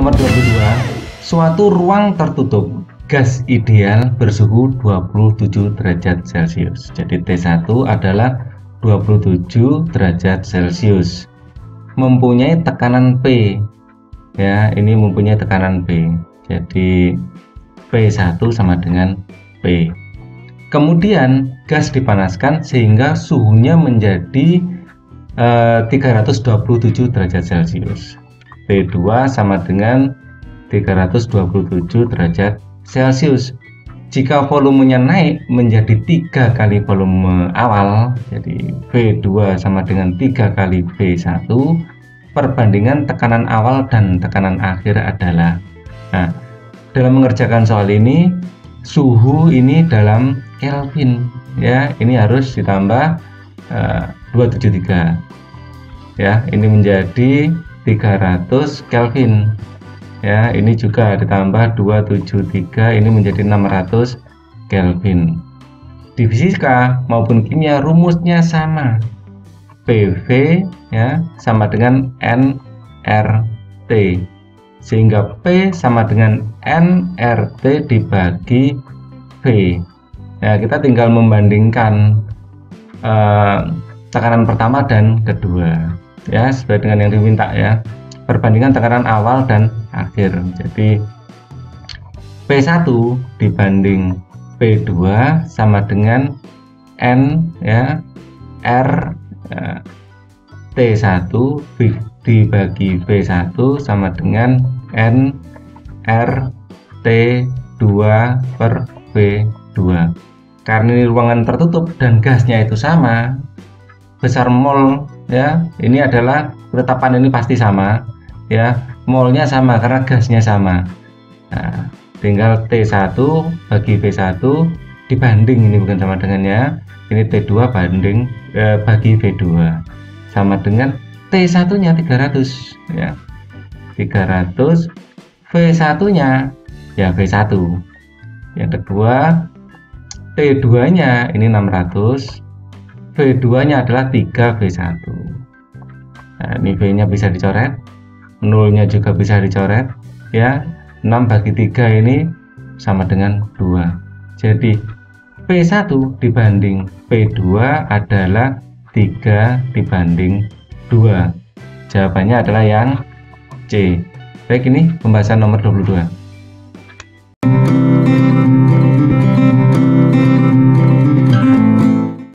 nomor 22, suatu ruang tertutup, gas ideal bersuhu 27 derajat Celcius. Jadi T1 adalah 27 derajat Celcius. Mempunyai tekanan P. Ya, ini mempunyai tekanan P. Jadi P1 sama dengan P. Kemudian gas dipanaskan sehingga suhunya menjadi 327 derajat Celcius. T2 sama dengan 327 derajat Celcius. Jika volumenya naik menjadi 3 kali volume awal, jadi V2 sama dengan 3 kali V1, perbandingan tekanan awal dan tekanan akhir adalah, nah, dalam mengerjakan soal ini suhu ini dalam Kelvin, ya, ini harus ditambah 273, ya, ini menjadi 300 Kelvin, ya, ini juga ditambah 273, ini menjadi 600 Kelvin. Di fisika maupun kimia rumusnya sama, PV ya sama dengan nRT, sehingga P sama dengan nRT dibagi V. Ya, kita tinggal membandingkan tekanan pertama dan kedua, ya, sesuai dengan yang diminta, ya, perbandingan tekanan awal dan akhir. Jadi P1 dibanding P2 sama dengan N, ya, R, ya, T1 dibagi V1 sama dengan N R T2 per V2. Karena ini ruangan tertutup dan gasnya itu sama, besar mol, ya, ini adalah penetapan ini pasti sama, ya, molnya sama karena gasnya sama. Nah, tinggal T1 bagi V1 dibanding, ini bukan sama dengan, ya, ini T2 banding bagi V2 sama dengan T1 nya 300, ya, 300, V1 nya ya V1. Yang kedua T2 nya ini 600, V2 nya adalah 3 V1. Nah, ini V nya bisa dicoret, 0 nya juga bisa dicoret, ya, 6 bagi 3 ini sama dengan 2. Jadi P1 dibanding P2 adalah 3 dibanding 2. Jawabannya adalah yang C. Baik, ini pembahasan nomor 22.